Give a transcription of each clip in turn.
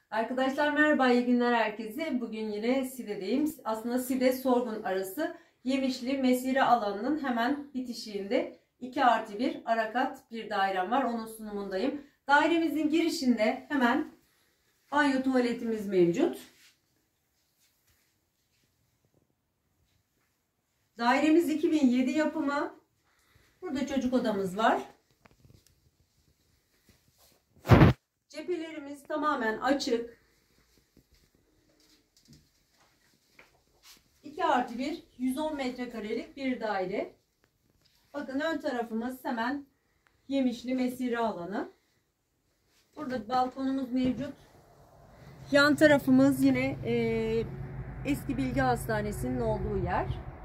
Arkadaşlar merhaba, iyi günler herkese. Bugün yine Side'deyim. Aslında Side Sorgun arası Yemişli mesire alanının hemen bitişiğinde 2+1 arakat bir dairem var. Onun sunumundayım. Dairemizin girişinde hemen banyo tuvaletimiz mevcut. Dairemiz 2007 yapımı. Burada çocuk odamız var. Cephelerimiz tamamen açık. 2+1 110 metrekarelik bir daire. Bakın ön tarafımız hemen Yemişli mesire alanı. Burada balkonumuz mevcut. Yan tarafımız yine eski Bilgi Hastanesi'nin olduğu yer.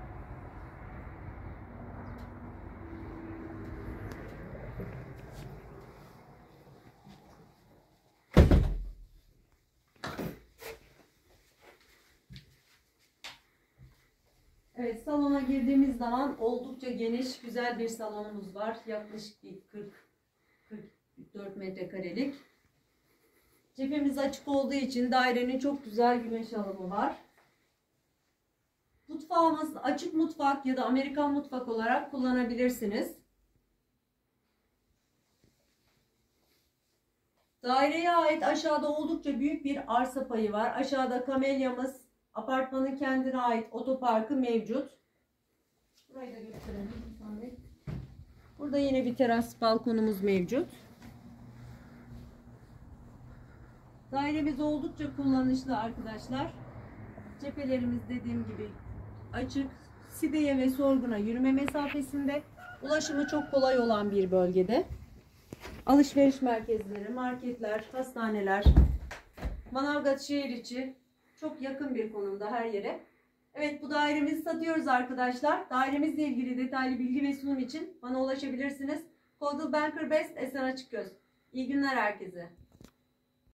Evet, salona girdiğimiz zaman oldukça geniş, güzel bir salonumuz var. Yaklaşık 44 metrekarelik. Cephemiz açık olduğu için dairenin çok güzel güneş alımı var. Mutfağımız açık mutfak ya da Amerikan mutfak olarak kullanabilirsiniz. Daireye ait aşağıda oldukça büyük bir arsa payı var. Aşağıda kamelyamız, apartmanın kendine ait otoparkı mevcut. Burayı da gösterelim. Burada yine bir teras balkonumuz mevcut. Dairemiz oldukça kullanışlı arkadaşlar. Cephelerimiz dediğim gibi açık. Side'ye ve Sorgun'a yürüme mesafesinde. Ulaşımı çok kolay olan bir bölgede. Alışveriş merkezleri, marketler, hastaneler, Manavgat şehir içi çok yakın bir konumda her yere. Evet, bu dairemizi satıyoruz arkadaşlar. Dairemizle ilgili detaylı bilgi ve sunum için bana ulaşabilirsiniz. Coldwell Banker Best, Esen Açıkgöz. İyi günler herkese.